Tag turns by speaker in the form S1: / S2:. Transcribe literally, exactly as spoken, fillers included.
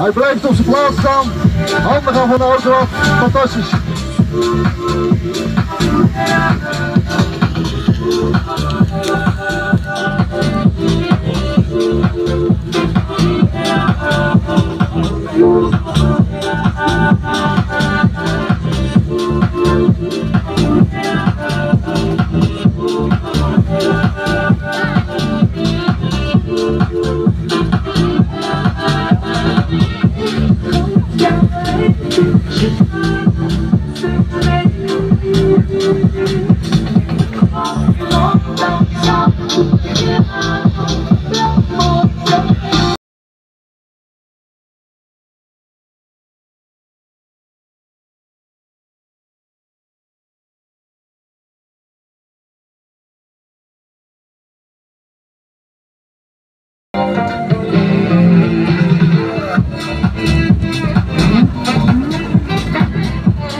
S1: Hij blijft op zijn plaats staan. Handen gaan van de auto af. Fantastisch.